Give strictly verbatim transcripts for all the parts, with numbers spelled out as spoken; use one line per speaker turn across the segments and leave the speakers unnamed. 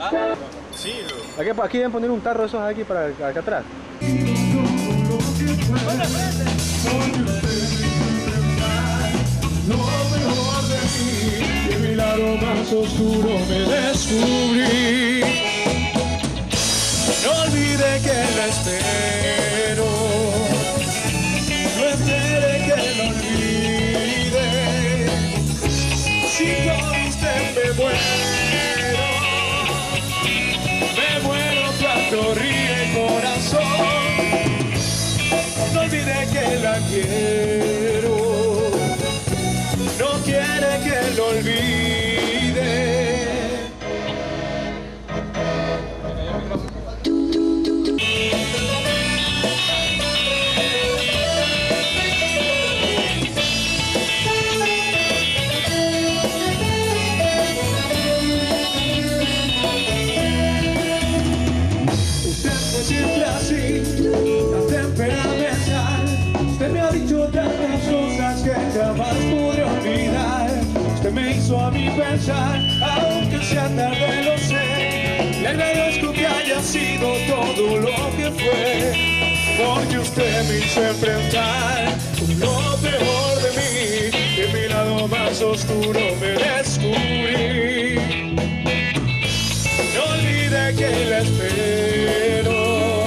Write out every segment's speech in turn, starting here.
Ah, sí, lo...
Aquí, aquí deben poner un tarro de esos aquí para acá atrás.
Lo mejor de mí, de mi lado más oscuro me descubrí. No olvide que la espero, no espere que lo olvide. Si por usted me muero, me muero cuando ríe el corazón. No olvide que la quiero, no quiere que lo olvide. Usted fue siempre así, tan temperamental. Usted me ha dicho tantas cosas que jamás podré olvidar. Usted me hizo a mí pensar, aunque sea tarde lo sé. Le agradezco que haya sido todo lo que fue, porque usted me hizo enfrentar lo peor de mí, que mi lado más oscuro me descubrí. No olvide que la espero,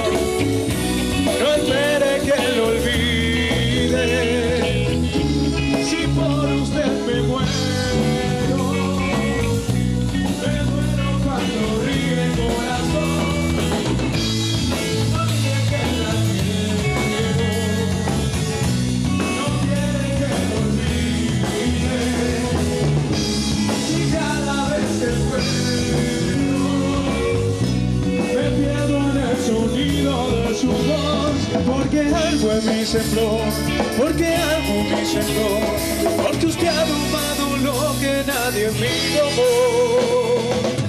no espere que lo olvide. Si por usted me muero, me muero cuando ríe el corazón. No olvide que la quiero, no quiere que lo olvide. Si cada vez que espero me pierdo en el sonido de su voz, porque algo en mí sembró, porque algo en mí sembró, porque usted ha domado lo que nadie en mí domó.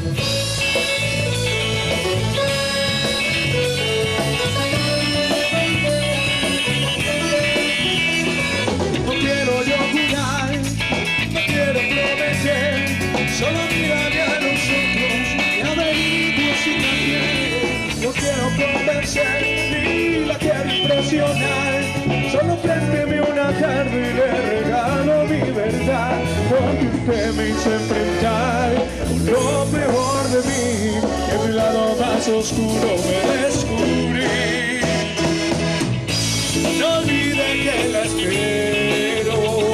No quiero yo jugar, no quiero prometer, solo mírame a los ojos y averiguo si también. No quiero convencer, ni la quiero impresionar, solo présteme una tarde y le regalo mi verdad, porque usted me hizo enfrentar lo peor de mí, que mi lado más oscuro me descubrí. No olvide que la espero,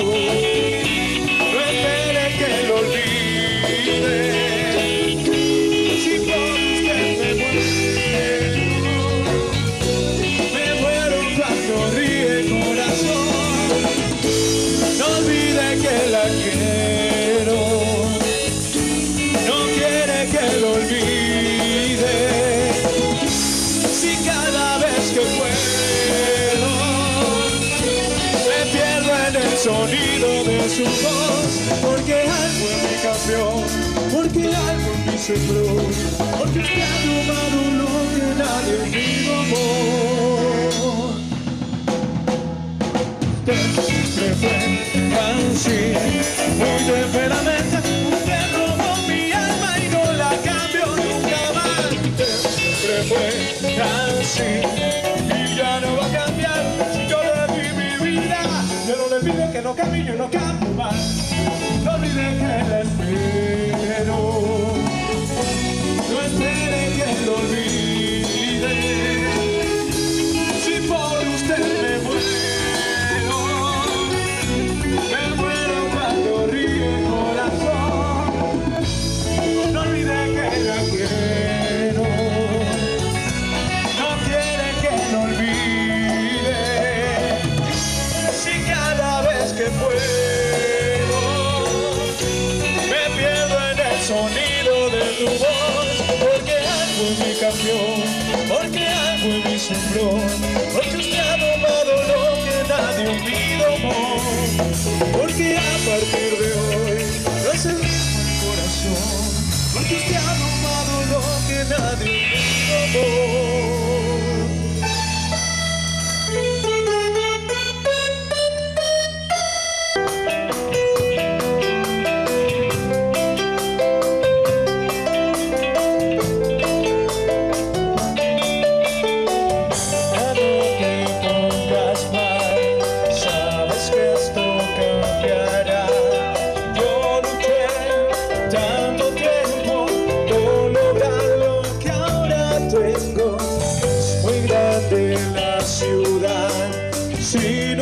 no espere que lo olvide. Si por usted me muero, me muero cuando ríe el corazón. No olvide que la quiero, no quiere que lo olvide. Si cada vez que puedo me pierdo en el sonido de su voz, porque algo en mí cambió, porque algo en mí sembró, porque usted ha tomado lo que nadie en mí domó. Usted siempre fue así, muy temperamental. Usted robó mi alma y no la cambió nunca más. Usted siempre fue así y ya no va a cambiar. Si yo le di mi vida, yo no le pido que no cambie, yo no cambio más. No olvide que la espero, no espere que lo olvide. Si por usted me muero, me muero cuando ríe el corazón. No olvide que la quiero, no quiere que lo olvide. Si cada vez que puedo me pierdo en el sonido de tu voz, porque algo en mí cambió, porque algo en mí sembró, porque usted ha domado lo que nadie en mí domó, porque a partir de hoy no es el mismo corazón, porque usted ha domado lo que nadie en mí domó.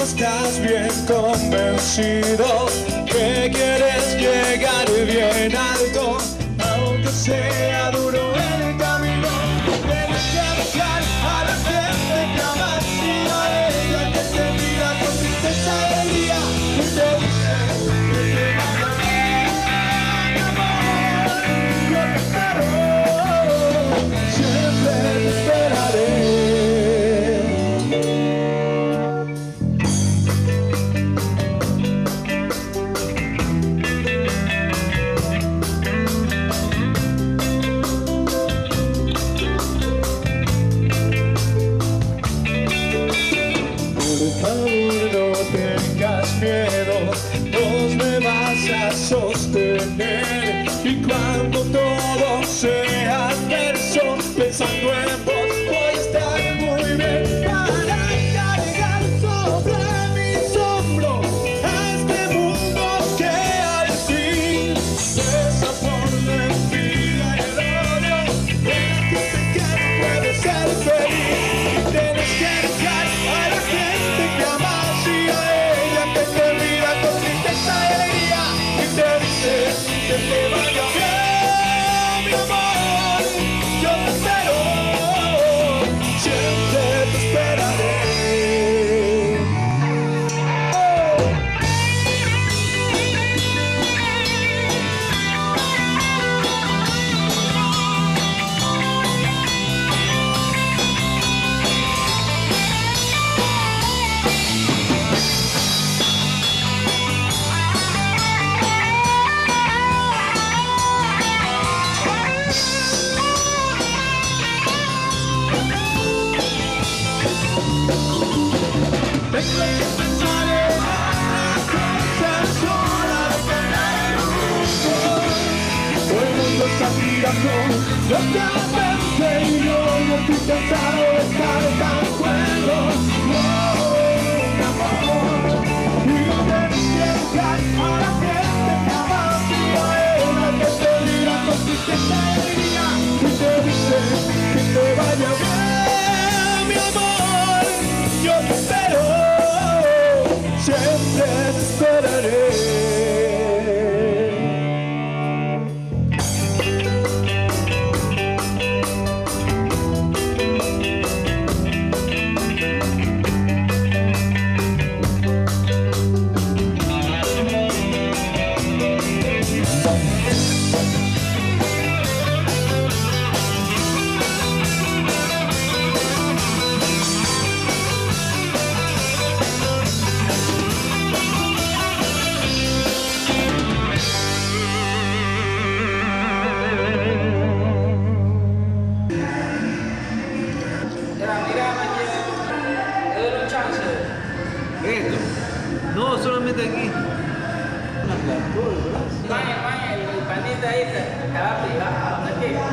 no estás bien convencido que quieres llegar bien alto, aunque sea duro el camino. Tienes que dejar a la gente que amas y a ella que te mira con tristeza y alegría y te dice que te vaya bien, mi amor. Yo te espero, siempre te esperaré. Vos me vas a sostener y cuando todo sea adverso, pensando en vos voy a estar muy bien para cargar sobre mis hombros a este mundo que al fin desaforna la envidia y el odio. Gente que no puede ser feliz, tienes que dejar a la gente que amas y a ella que te mira con tristeza y alegría y te dice que te vaya bien, mi amor. Yo te espero, siempre te esperaré. Tengo que pensar en otra cosa sola de cambiar el mundo. Todo el mundo está mirando locamente y yo no estoy cansado de estar tan cuerdo. Oh, mi amor, y tienes que dejar a la gente que amas y a ella que te mira con tristeza y alegría y te dice que te vaya bien, mi amor. Yo te espero, siempre te esperaré.
Esto. No, solamente aquí.
El panita ahí estaba privado,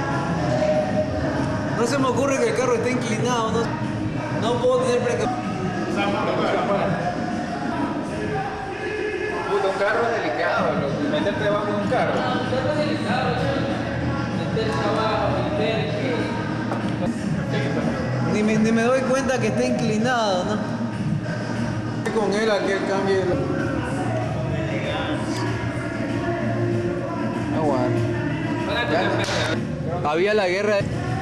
No se me ocurre que el carro esté inclinado, no, no puedo tener precaución.
Puta, un carro es delicado, loco. Meterte debajo de un carro.
No, un carro es delicado, meterse abajo, meter que...
Ni me, ni me doy cuenta que esté inclinado, ¿no? Con él aquí el cambio. No, bueno. Había la guerra.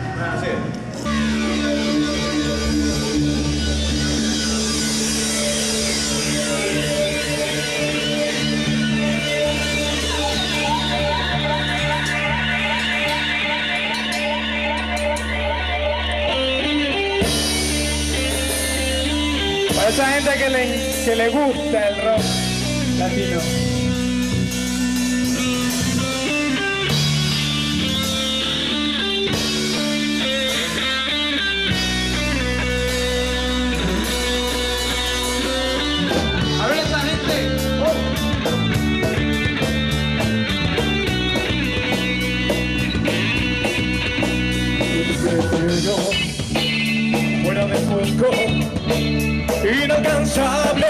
Para esa gente que le, que le gusta el rock latino.
A ver esa gente.
Fuera de foco, inalcanzable.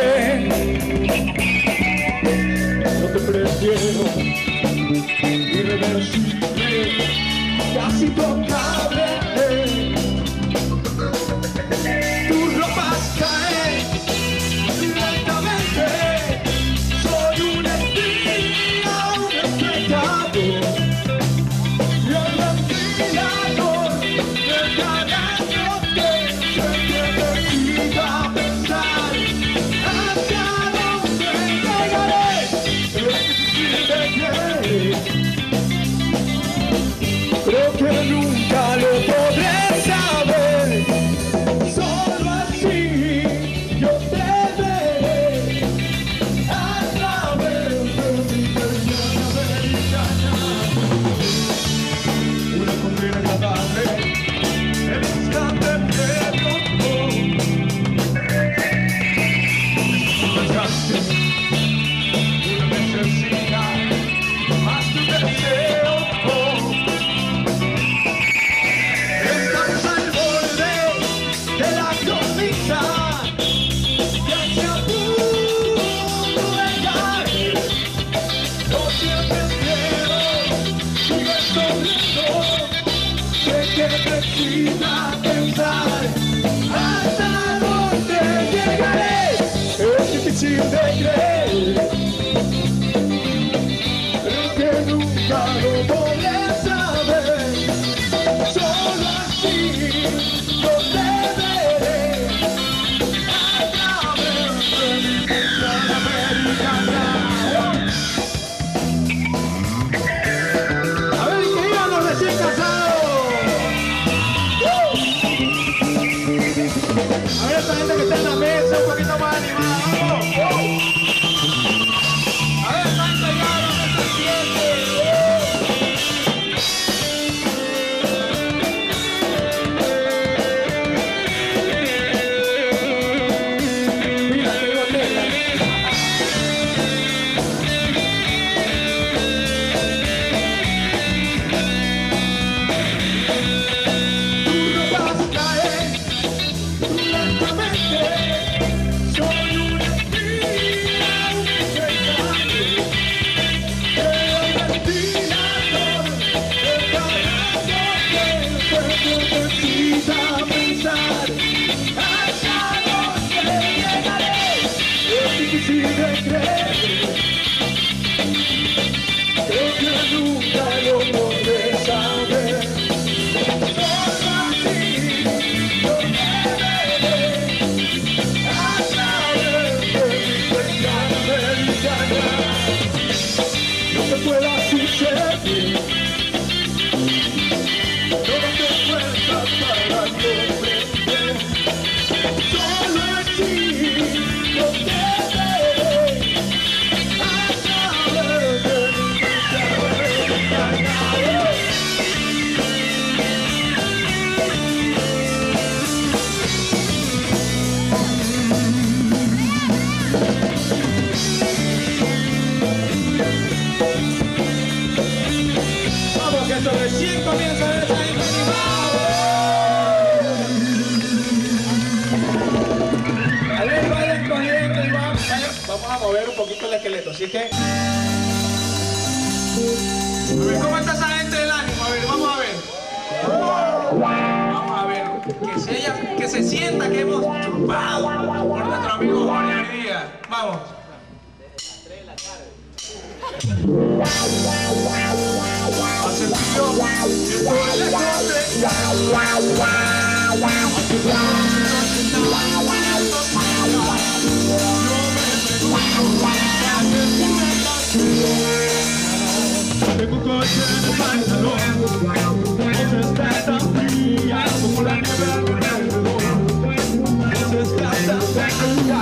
Yo te prefiero, irreversible, casi tocable. Tus ropas caen que precisa pensar hasta dónde llegaré. Es difícil de creer, pero que nunca lo podré saber. Solo así lo deberé a través de mi canción americana. A ver, que iban los recién casados. A ver, esta gente que está en la mesa, un poquito más animada. ¡Vamos! A ver, están callados, no se siente. Mira, qué botella. Tú no vas a caer lentamente. Soy una espina, un engaño. Pero destinado, preparándote. Pero precisa pensar hasta dónde llegaré. Es difícil de creer, creo que nunca lo podré saber. Solo así lo deberé a través de mi señal americana. No te pueda suceder, no te fuerzas para comprender. Solo así lo deberé a través de mi señal americana. Vamos, que esto recién comienza a ver esta gente animada. A ver, vayan cogiendo y vamos, vayan. Vamos a mover un poquito el esqueleto, así que... A ver, ¿cómo está esa gente del ánimo? A ver, vamos a ver. Vamos a ver, que se, ella, que se sienta que hemos chupado por nuestro amigo Jorge hoy día. Vamos. Hace frío y estoy lejos de tengo un coche en el pantalón, no está tan fría como la nieve alrededor. No se está tan fría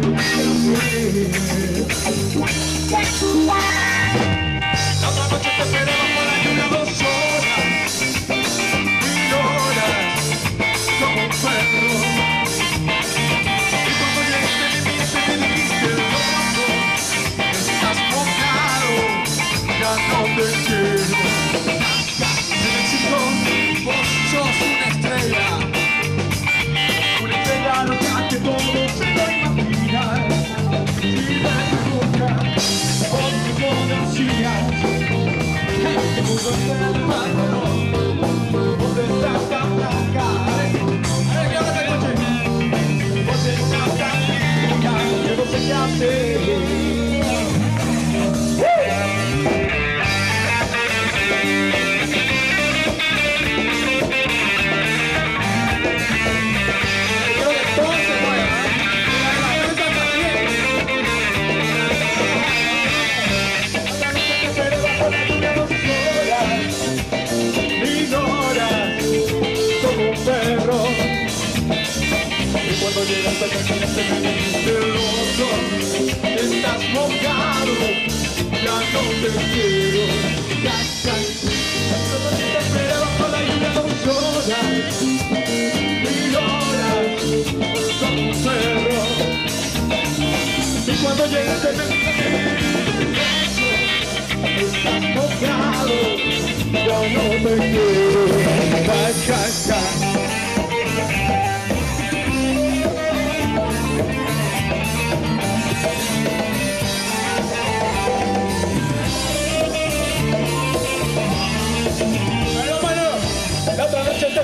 la otra noche te esperaba por la lluvia dos horas, mil horas, como un perro. Y cuando llegaste me viste y me dijiste loco, estás mojado, ya no te quiero. Silencio, vos sos una estrella, una estrella loca que todo se lo imagina. Si me preguntas por qué conocías, que mundo está en el pantalón, donde está tan blanca. A ver, a ver, que ahora te escuche. Vos estás tan blanca, que no sé qué hacer. Cuando llegas a casa ya te viniste loco, estás mojado, ya no te quiero. Ya, ya, te esperaba con la lluvia dos horas, mil horas, como un perro. Y cuando llegas te viniste loco, estás mojado, ya no te quiero. Ya, ya, ya. La otra noche te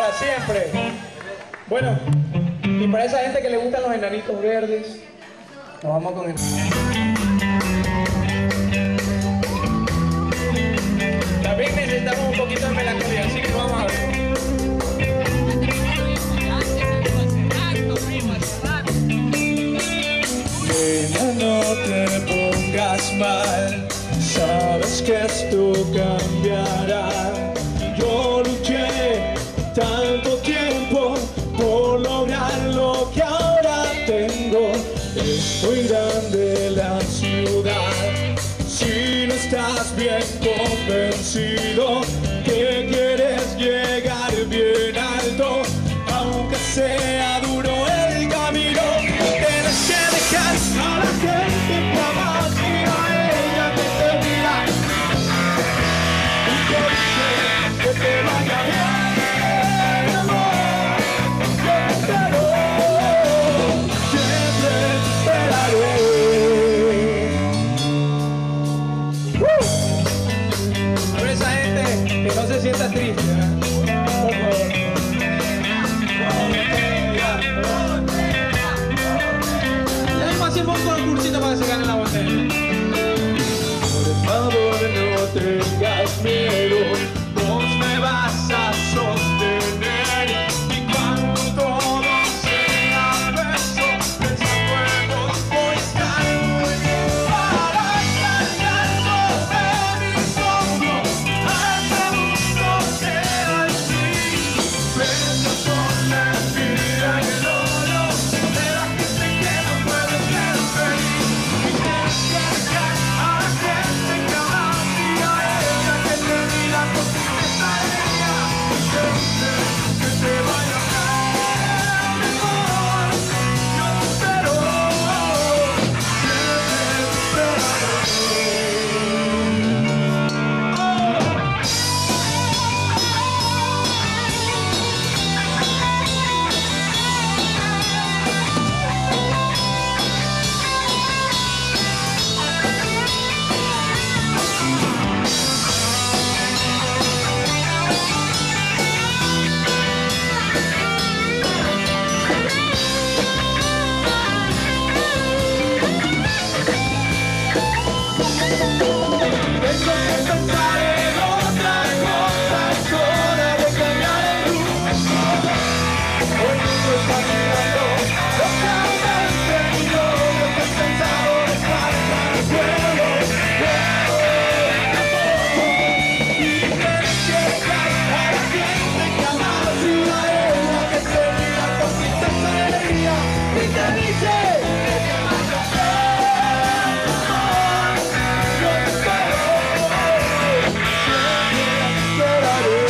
para siempre. Bueno, y para esa gente que le gustan los enanitos verdes, nos vamos con el... También necesitamos un poquito de melancolía, así que vamos a ver.
No te pongas mal, sabes que esto cambiará. Yo luché tanto tiempo por lograr lo que ahora tengo. Es muy grande la ciudad, si no estás bien convencido que quieres llegar bien alto, aunque sea duro el camino, tienes que dejar a la gente que amas y a ella que te mira y que dice que te vaya bien, amor. Yo te espero, siempre te esperaré.
Uh. A ver esa gente que no se sienta triste, ¿eh? Por favor. Hacemos un concursito para que se gane la botella.
Por favor, no tengas miedo, vos me vas a sostener. Y cuando todo sea beso, desafuegos, voy a estar muy bien para cargar sobre mis hombros a este mundo sea así. Besos con la vida y el oro de la gente que no puede ser feliz. Y tienes que dejar a la gente que amas y a ella que te mira con tristeza ella y que dice que te vaya bien, mejor. Yo te espero, siempre te esperaré. Tengo que pensar en otra cosa, es hora de cambiar el rumbo. Hoy mundo está mirando locamente y yo lo que he pensado es marchar al suelo. Y tienes que dejar a la gente que amas y a ella que te mira con tristeza y alegría y te dice que te vaya bien, amor. Yo te espero, siempre te esperaré.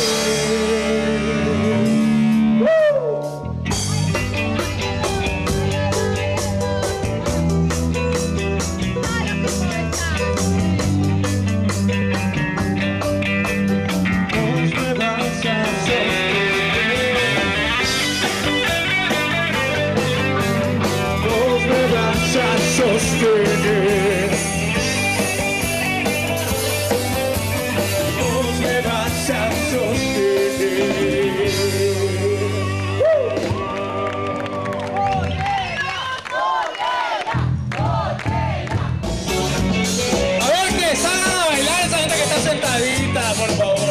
Vos me vas a sostener, vos me vas a sostener, vos me vas a sostener.
A ver que salgan a bailar esa gente que está sentadita, por favor.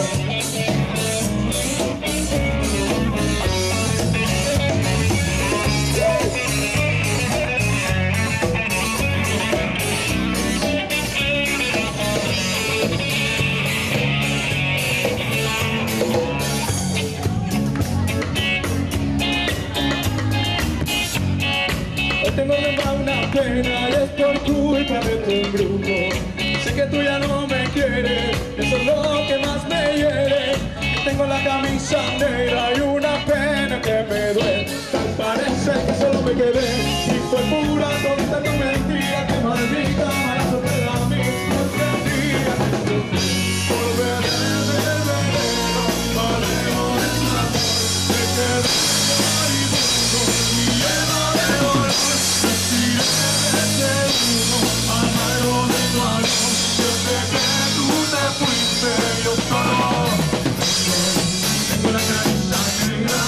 Hoy tengo de más una pena y es por culpa de tu grupo. Sé que tú ya no me quieres, eso es lo que más me hiere. Tengo la camisa negra y una pena que me duele. Tal parece que solo me quedé y fue pura tonta tu mentira. Que maldita mala suerte a mí no entendía. Volveré del veneno, valero de tu amor. Me quedé moribundo y lleno de dolor. Respiré de uno, amargo de tu amor. Yo sé que tú te fuiste, yo solo tengo la cabeza negra.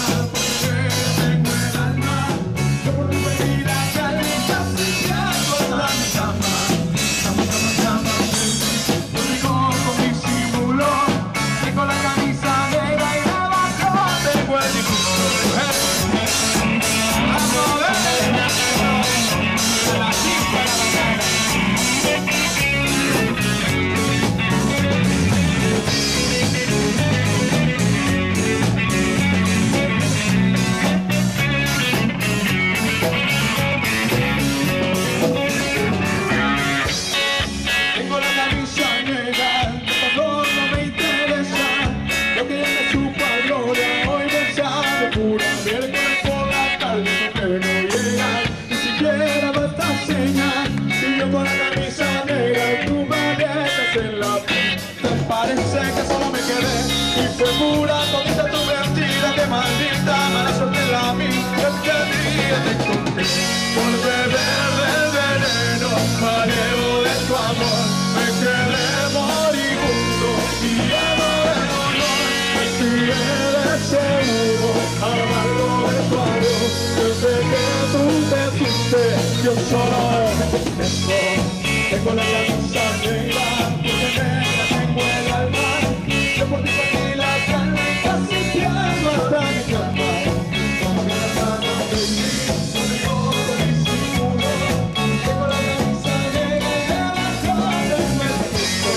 y fue pura todita tu mentira, que maldita mala suerte la mía, que día te encontré por beber del veneno mareo de tu amor, me quedé moribundo y lleno de dolor, respiré de ese humo amargo de tu adiós, desde que tú te fuiste yo solo me contento, tengo la camisa negra, porque negra tengo el alma, yo por ti por ti la calma, casi te amo hasta mi cama, como que las manos de mí, sobre todo disimulo, tengo la camisa negra y debajo del vestido,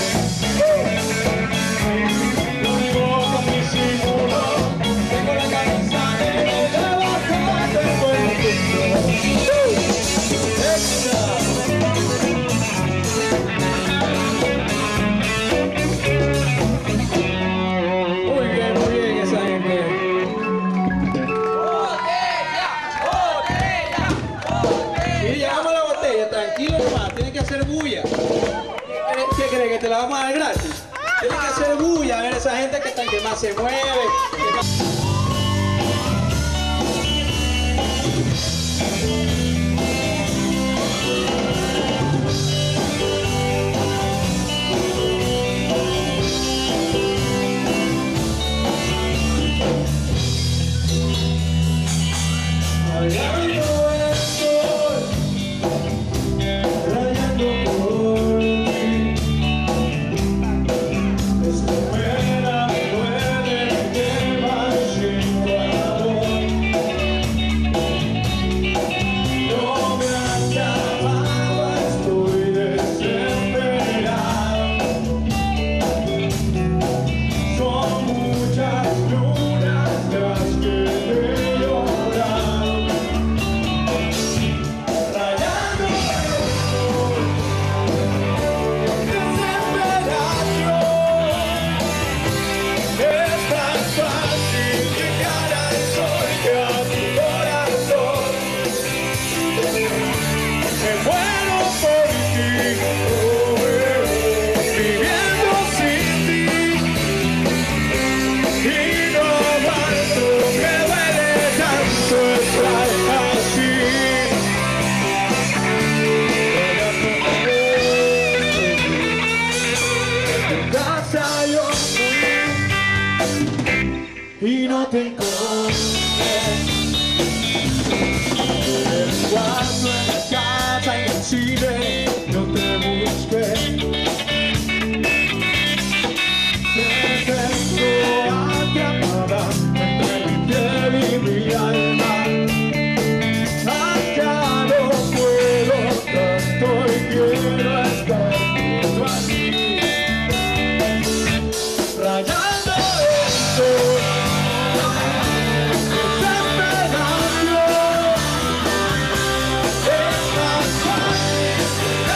lo digo con disimulo, tengo la camisa negra y debajo del vestido. Muy bien, muy bien esa gente.
¡Botella! ¡Botella! ¡Botella!
Y llegamos a la botella, tranquilo nomás, tienes que hacer bulla. ¿Qué crees, qué crees, que te la vamos a dar gratis? Tienes que hacer bulla, a ver esa gente que, está, que más se mueve. Que más...
Rayando el sol, rayando por ti, desde fuera me duele quemar sin tu amor. No me acababa, estoy desesperado. Son muchas lunas las que me lloran. Rayando el sol, desesperación, es tan fácil llegar al sol que a tu corazón. Me muero por ti, oh, eh, viviendo sin ti, y no aguanto, me duele tanto estar así. Casa yo fui y no te encontré. En el cuarto, en la casa, en el cine, yo te busqué. Te tengo atrapada entre mi piel y mi alma. Acá no puedo tanto y quiero estar junto a ti. Rayando el sol, desesperación, es más fácil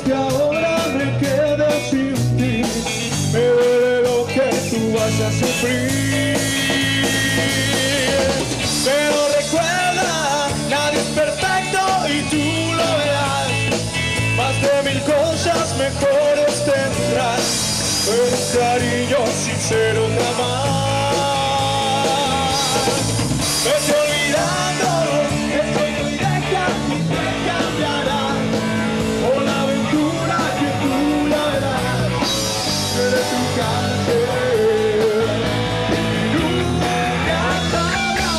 que ahora me quede sin ti. Me duele lo que tú vas a sufrir. Pero recuerda, nadie es perfecto y tú lo verás. Más de mil cosas mejores tendrás. Un cariño sincero jamás. Vete olvidando, estoy muy lejos y te cambiará. Por la aventura que tú la verás. Seré tu cárcel y nunca acabará.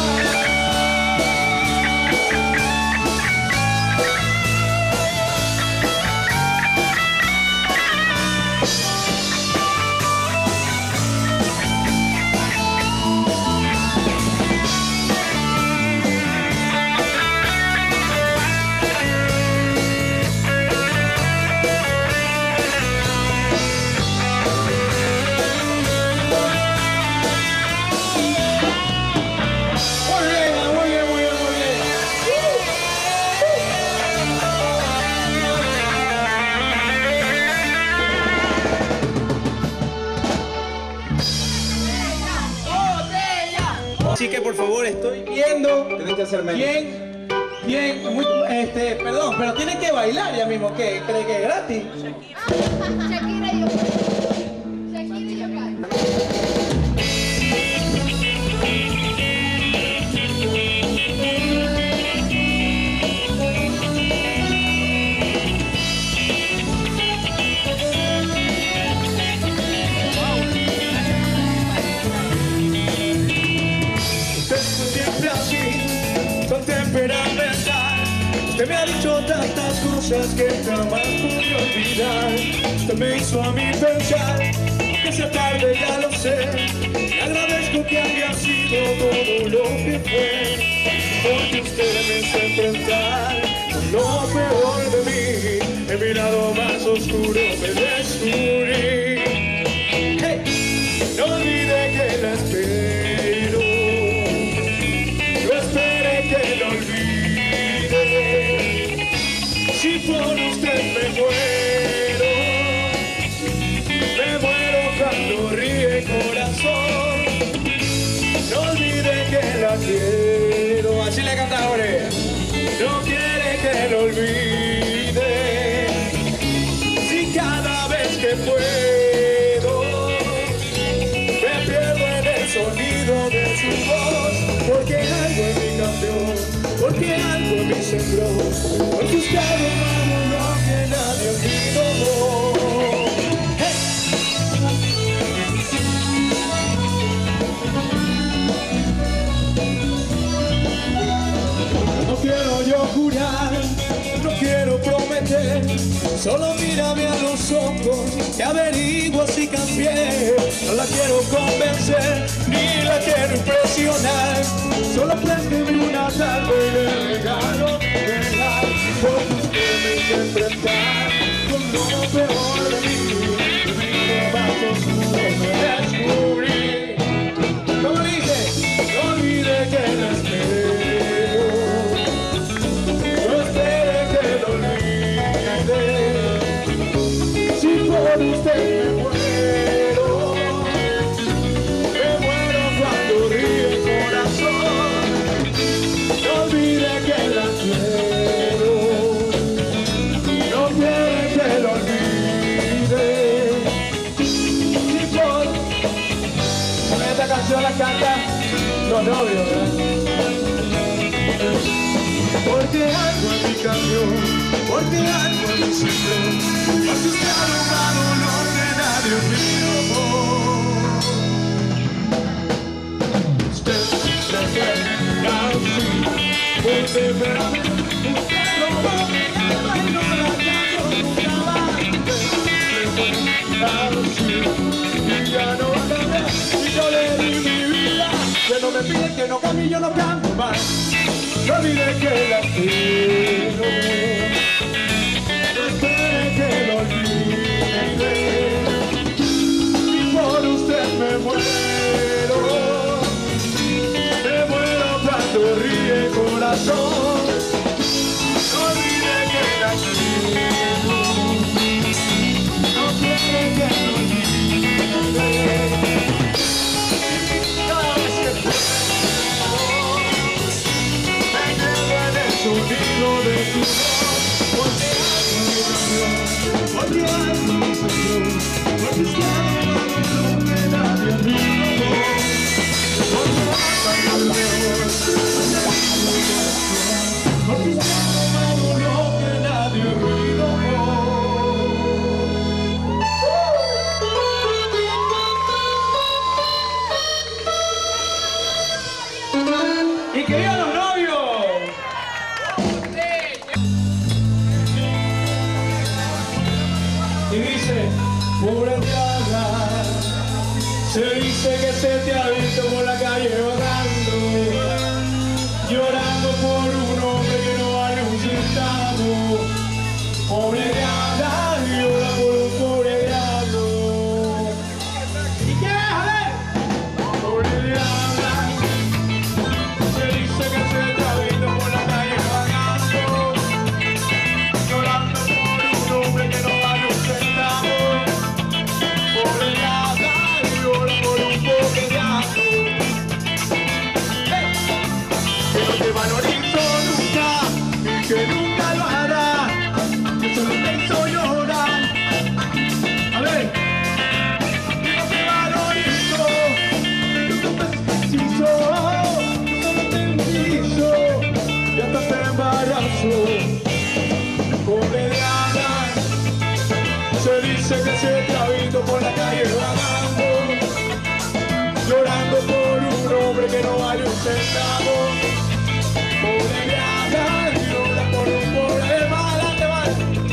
Así que por favor estoy viendo
Tienen que hacer menos.
quién, quién, muy- este, perdón, pero tienen que bailar ya mismo, ¿qué? ¿Cree que es gratis?
Shakira y Yopal. Shakira y Yopal.
Usted fue siempre así, con temperamental. Usted me ha dicho tantas cosas que jamás pude olvidar. Usted me hizo a mí pensar, que sea tarde ya lo sé. Le agradezco que haya sido todo lo que fue, porque usted me hizo enfrentar con lo peor de mí. En mi lado más oscuro me descubrí. Hey, no olvide que la espero. No espere que lo olvide. Si por usted me muero, me muero cuando ríe corazón. No olvide que la quiero.
Así le canta ahora.
No quiere que lo olvide. Si cada vez que puedo me pierdo en el sonido de su voz, porque algo en mí cambió, porque algo en mí sembró, porque usted hermano lo que nadie olvidó. Hey. No quiero yo jurar, no quiero prometer, solo mírame a los ojos y averigua si cambié. No la quiero convencer, ni la quiero impresionar, solo présteme una tarde y le regalo mi verdad, porque usted me hizo enfrentar con lo peor de mí. Mi más oscuro me descubrí. ¿Cómo dice? No olvide que la espero. No espere que lo olvide. Si por usted me muero, me muero cuando ríe el corazón. No olvide que la quiero. No quiere que lo olvide. Si por esta canción la canta los novios, ¿verdad? Porque algo en mí cambió, porque algo en mí sembró, porque usted ha logrado lo que nadie olvidó. Usted se fue así, por temperamento, usted robó mi alma y no la cambió nunca más. Se fue así, y ya no va a cambiar, y yo le di mi vida, que no me pide que no cambie, yo no cambio más. No olvide que la quiero, no espere que lo olvide. Si por usted me muero, me muero cuando ríe el corazón. No olvide que la quiero. Y que vivan los novios. Y dice, pobre diabla, se dice que se te ha visto por la calle vagando, llorando por un hombre que no vale un centavo. Pobre diabla, llora por un pobre diablo. ¿Y qué vas a ver? Pobre diabla, se dice que se te ha visto por la calle vagando, llorando por un hombre que no vale un centavo. Pobre diabla, llora por un pobre diablo. ¡Hey! Que no te valorizo nunca y que nunca lo hará, que solo te hizo llorar. A ver, que no te valorizo, que no te preciso, que solo te envicio y hasta te embarazo. Pobre diabla, se dice que se te ha visto por la calle vagando, llorando por un hombre que no vale un centavo. Pobre diabla, llora por un pobre mal, ande mal.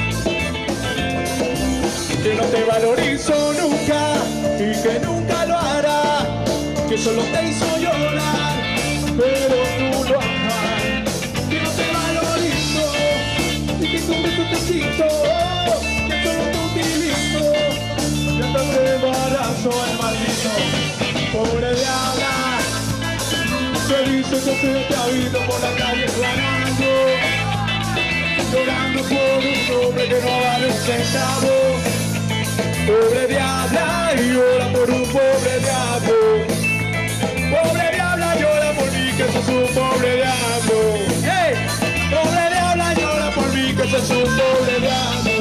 Que no te valorizo nunca y que nunca lo hará, que solo te hizo llorar, pero tú lo amas. Que no te valorizo y que con beso te quito, que solo te utilizo y hasta te embarazo el maldito. Pobre diabla, se dice que se te ha visto por la calle vagando, llorando por un hombre que no vale un centavo. Pobre diabla, llora por un pobre diablo. Pobre diabla, llora por mí que sos un pobre diablo. ¡Hey! Pobre diabla, llora por mí que sos un pobre diablo.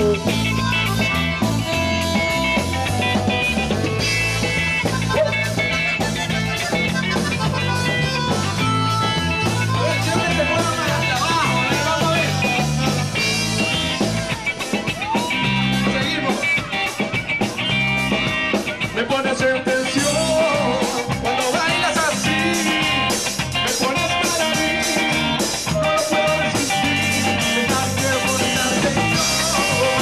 Me pones en tensión cuando bailas así, me pones para mí, no lo puedo resistir, dejar que poner atención.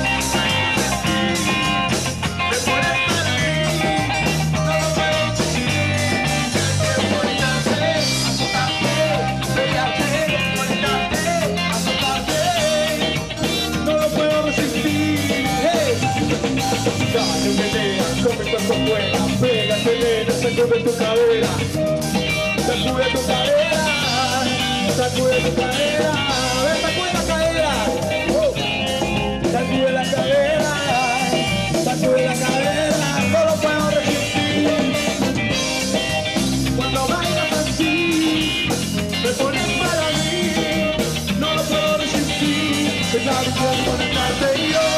Me pones para mí, no lo puedo resistir, dejar que poner azotarte, pelearte, ponerte, azotarte, no lo puedo resistir. Hey. Dale un menea, con mi cuerpo fuera, pégate nena, sacude tu cadera, sacude tu cadera, sacude tu cadera, ven, sacude la cadera, uh. Sacude la cadera, sacude la cadera, no lo puedo resistir. Cuando bailas así, me pones para mí, no lo puedo resistir, es la visión conectarte y yo.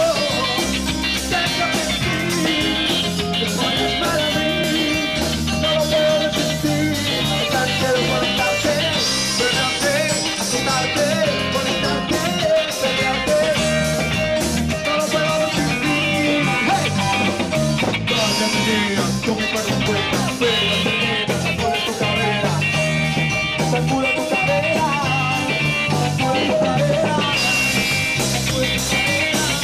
Con mi cuerpo fuera, pégate nena, sacude tu cadera, sacude tu cadera, sacude tu cadera, sacude tu cadera,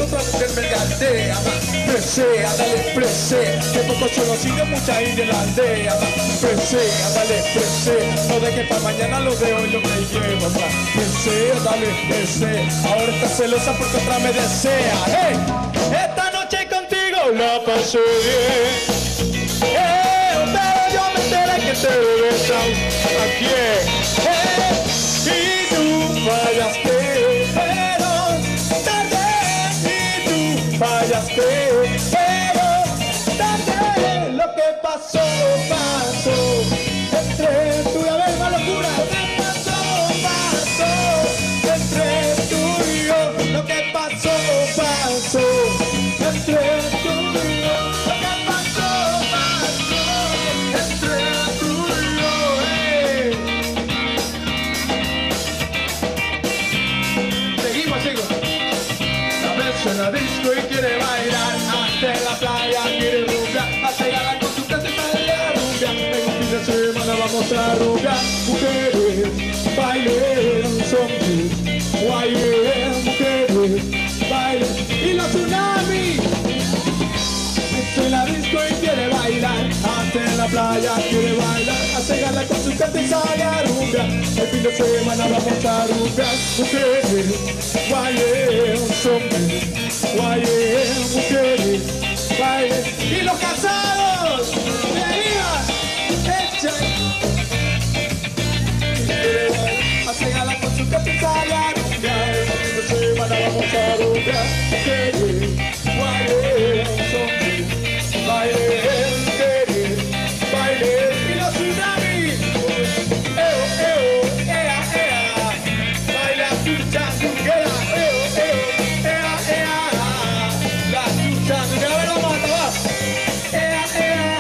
otra mujer me galdea, ma. Presea, dale, presea, que poco solo sigue mucha india en la aldea, ma. Presea, dale, presea, no dejes para mañana lo de hoy lo que llevo, ma. Presea, dale, presea, ahora estás celosa porque otra me desea. Hey, esta noche contigo la pasé bien. Eh, pero yo me enteré que te debes a quién. Eh, y tú fallaste, pero tarde. Y tú fallaste, pero tarde. Lo que pasó, pasó. Entre tú y a ver, más locura. Lo que pasó, pasó. Entre tú y yo. Lo que pasó, pasó. Entre tú y yo. Lo que pasó, pasó. Entre tú y yo. Hey. Seguimos, chicos. La ves en la disco y quiere bailar. Hasta en la playa quiere rumbear. Hasta llegar con su casa y sale a rumbear. En un fin de semana vamos a rumbear. Mujeres, bailen, son guayes. Mujeres, bailen. Y los tsunamis. Está en la disco y quiere bailar. Hasta en la playa quiere bailar. Hasta llegarla con su casa y sale a rumbear. El fin de semana vamos a rumbear. Mujeres, bailen, son guayes. Mujeres, bailen. Y los casados, de arriba, echan. Hasta llegarla con su casa y sale a rumbear. El fin de semana vamos a rumbear. Mujeres, bailen, son baile, baile, baile, y los tsunamis. Eo, eo, ea, ea, baila tu changuera. Eo, eo, ea, ea, la tu changuera. A ver, vamos hasta abajo. Ea, ea,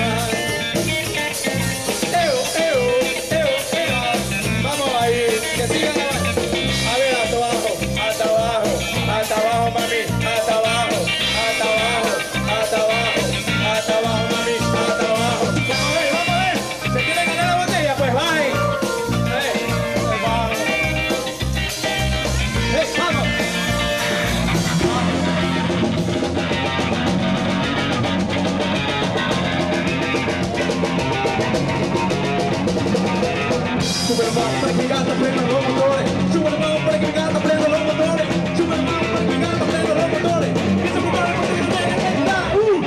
eo, eo, eo, ea. Vamos a ir, que sigan abajo. A ver, hasta abajo, hasta abajo, hasta abajo, mami, hasta abajo, hasta abajo, hasta abajo. Hasta abajo, mami, hasta abajo. Vamos a ver, vamos a ver. ¿Se quiere ganar la botella? Pues bye. Eh, pues vamos. Eh, vamos. Sube el bajo para que mi gata prenda los motores. Sube el bajo para que mi gata prenda los motores. Sube el bajo para que mi gata prenda los motores. Que se ponga la música que está. Uh.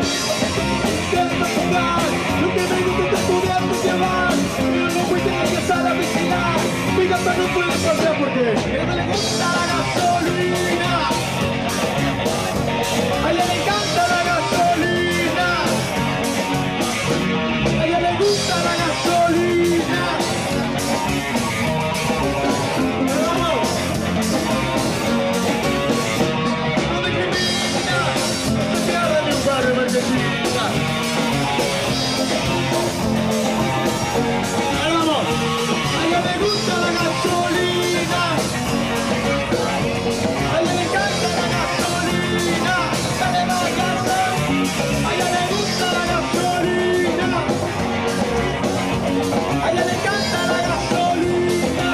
Lo que me gusta es estudiar tu llevar. Pero no puede empezar a vigilar. Mi gata no puede pasar porque a ella le gusta la gasolina. A ella le encanta la gasolina. A ella le gusta la gasolina. Vamos. No discrimina. No se pierda ni un par de marquesitas. Ahí vamos. A ella le gusta la gasolina. A ella le encanta la gasolina. Dale, bailando. A ella le gusta la gasolina. A ella le encanta la gasolina.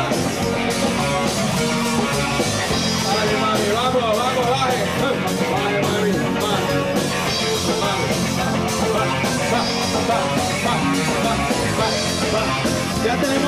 Vale, mami, vamos, vamos, baje. Vale, mami, vale. Va, va, va, va, va, va, va. Ya tenemos